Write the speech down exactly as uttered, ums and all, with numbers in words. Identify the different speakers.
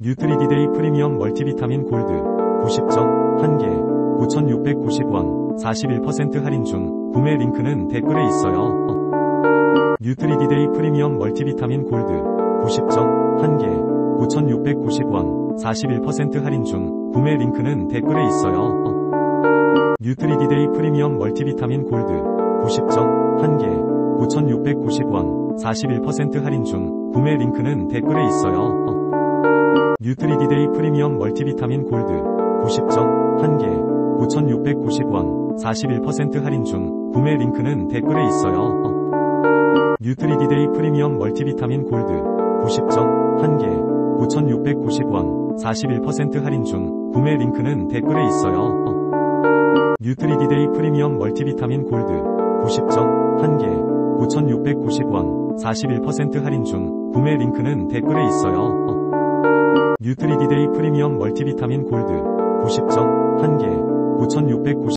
Speaker 1: 뉴트리디데이 프리미엄 멀티비타민 골드 구십 점 한 개 구천육백구십 원 사십일 퍼센트 할인 중. 구매 링크는 댓글에 있어요. 뉴트리디데이 프리미엄 멀티비타민 골드 구십 점 한 개 구천육백구십 원 사십일 퍼센트 할인 중. 구매 링크는 댓글에 있어요. 뉴트리디데이 프리미엄 멀티비타민 골드 구십 점 한 개 구천육백구십 원 사십일 퍼센트 할인 중. 구매 링크는 댓글에 있어요. 뉴트리디데이 프리미엄 멀티비타민 골드 구십 점 한 개 구천육백구십 원 사십일 퍼센트 할인 중. 구매 링크는 댓글에 있어요. 뉴트리디데이 프리미엄 멀티비타민 골드 구십 점 한 개 구천육백구십 원 사십일 퍼센트 할인 중. 구매 링크는 댓글에 있어요. 뉴트리디데이 프리미엄 멀티비타민 골드 구십 점 한 개 구천육백구십 원 사십일 퍼센트 할인 중. 구매 링크는 댓글에 있어요. 뉴트리디데이 프리미엄 멀티비타민 골드 구십 점 한 개 구천육백구십